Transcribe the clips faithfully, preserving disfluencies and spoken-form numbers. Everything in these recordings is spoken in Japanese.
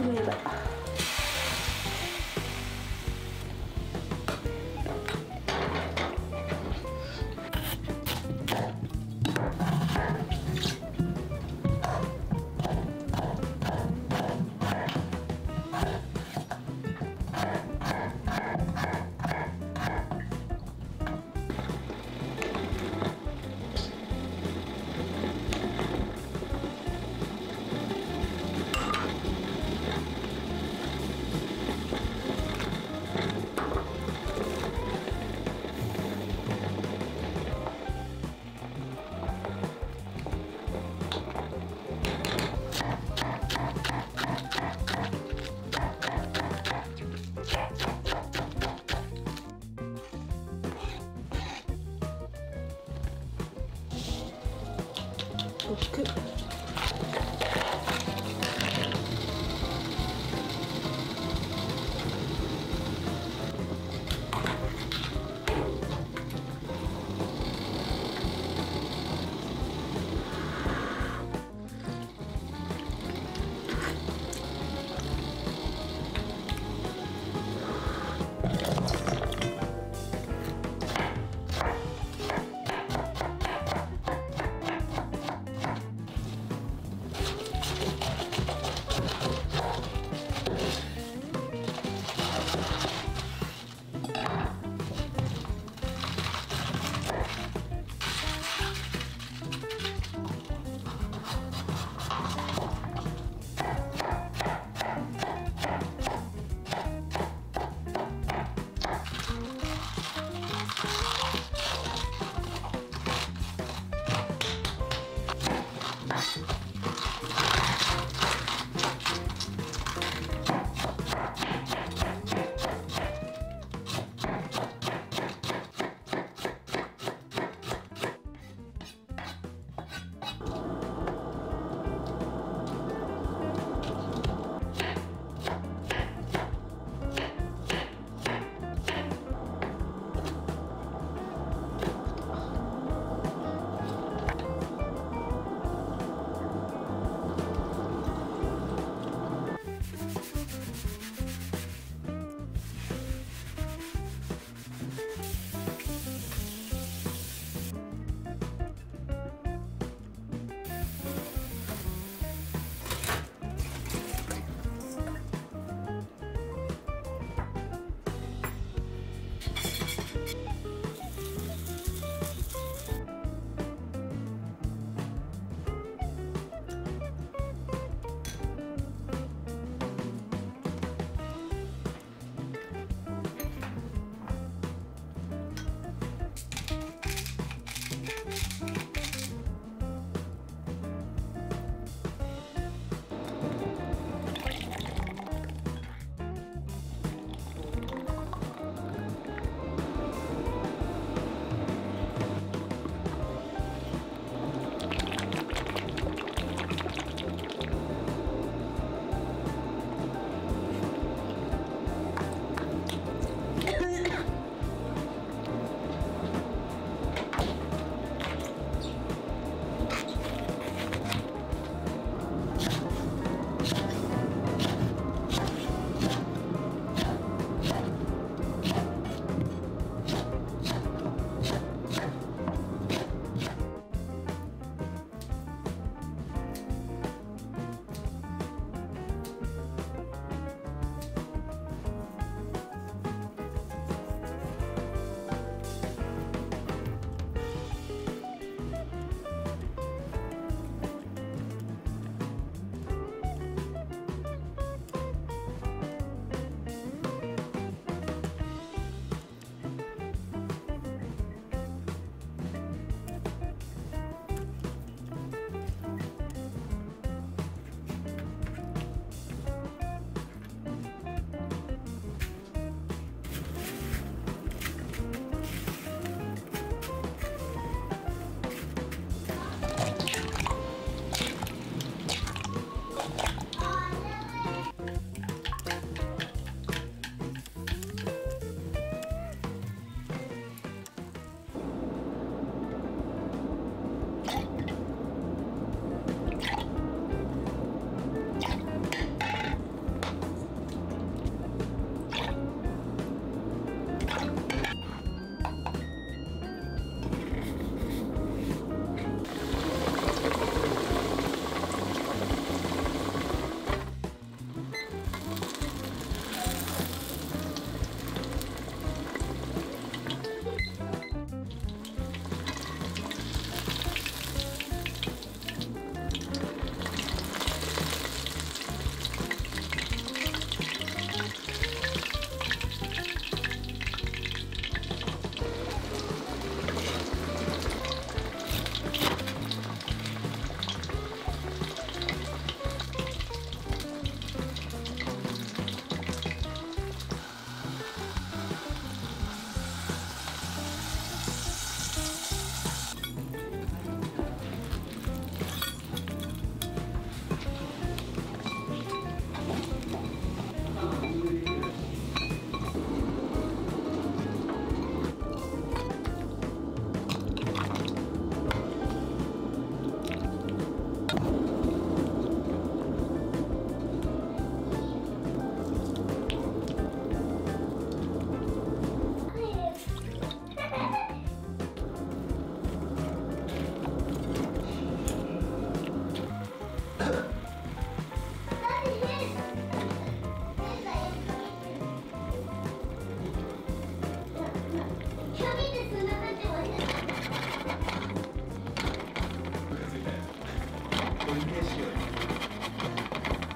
もやだ。ろく。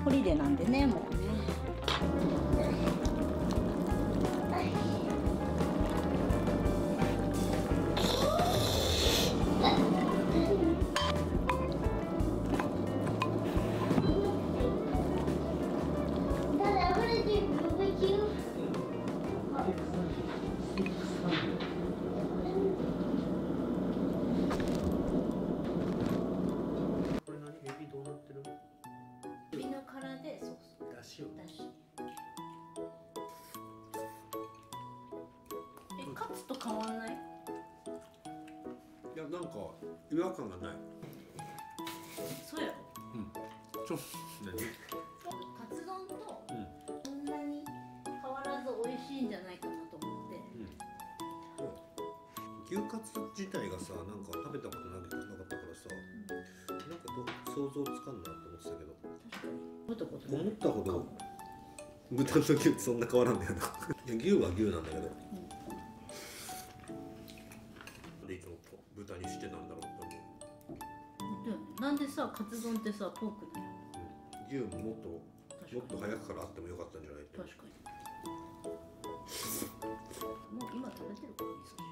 ホリデーなんでね、もうね。カツと変わんない？いや、なんか違和感がない。 そうやろ。 うん。ちょ、何？ カツ丼とそんなに変わらず美味しいんじゃないかなと思って。 うん。牛カツ自体がさ、なんか食べたことなかったからさ、なんかど想像つかんなと思ってたけど。 確かに。思ったことない。 思ったほど豚と牛ってそんな変わらんだよな。いや、牛は牛なんだけど。でいつも豚にしてなんだろうって思う。なんでさ、カツ丼ってさ、ポークなの？ うん、牛ももっともっと早くからあってもよかったんじゃないって。 確かに。もう今食べてるから味噌汁。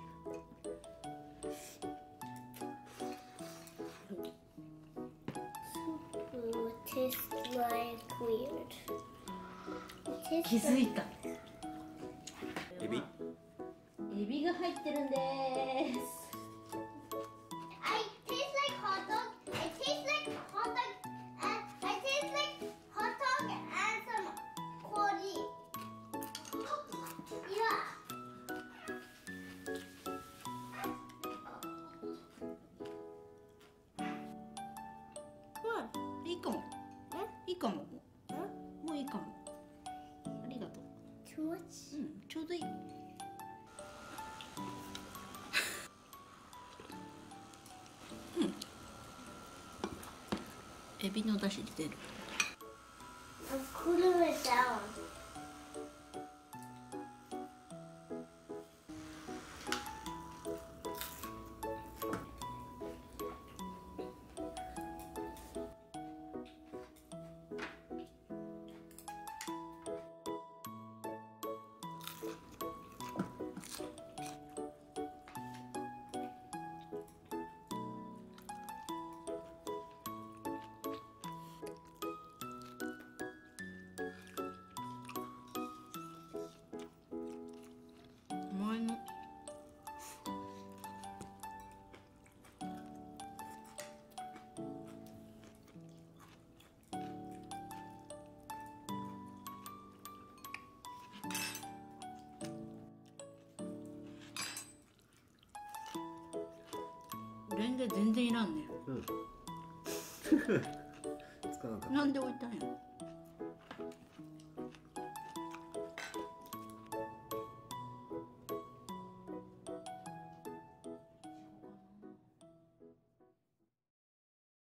Tastes like weird. 気づいた。 エビ？ エビが入ってるんです。 I taste like hot dog. I taste like hot dog. And I taste like hot dog and some curry. Yeah. わあ、いいかも。いいかも。もういいかも。ありがとう。 Too much? うん、ちょうどいい。エビの出汁出る。 I'm cooling it down. 前のレンゲ全然いらんね。 うん。つかなかった。 なんで置いたんや。